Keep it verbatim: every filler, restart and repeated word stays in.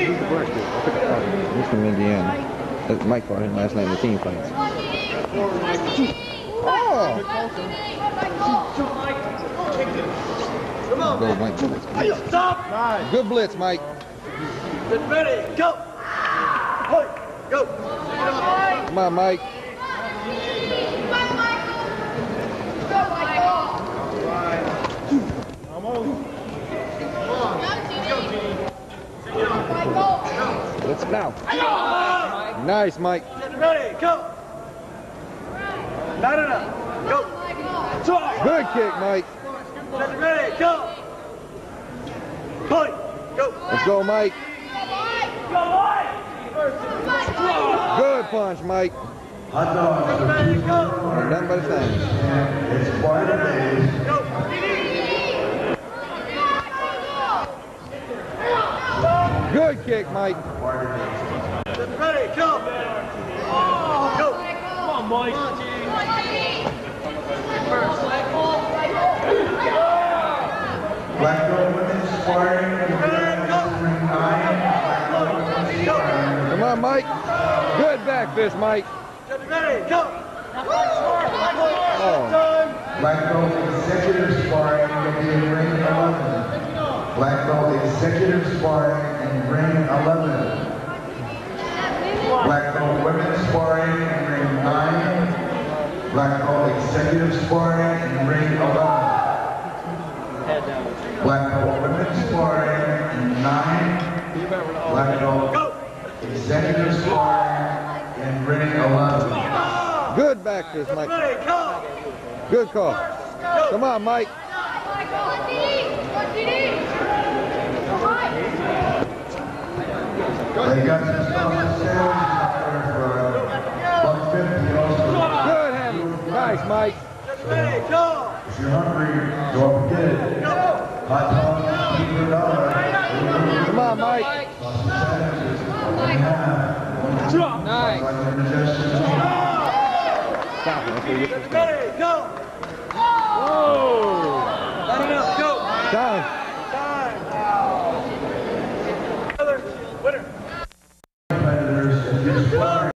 He's from Indiana. That's Mike fought him last night in the team fights. Oh! Go, Mike. Stop! Good blitz, Mike. Get ready, go! Go! Come on, Mike. Blitz it now. Nice, Mike. Get ready, go! Not enough. Go! Good kick, Mike. Get ready, go! Point! Go! Let's go, Mike. Go, Mike! Good punch, Mike. Get ready, go! Nothing but a thing. Go! Good kick, Mike. Get ready, go! Go! Come on, Mike! Black belt women's sparring. Come on, Mike. Good back fist, Mike. Get ready, go! Oh. Black belt executive sparring will be in ring eleven. Black belt executive sparring in ring eleven. Black belt women's sparring in ring nine. Black belt executive sparring in ring eleven. Black belt women's sparring in nine. Black belt executive sparring in ring eleven. Good back fist, Mike. Good call. Come on, Mike. They got some stuff on sale for buck fifty also. Good handle. Nice, Mike. Ready, go! If you're hungry, go up and get it. Hot dog, two for a dollar. Come on, Mike. Nice. Stop it. Ready, go! Whoa!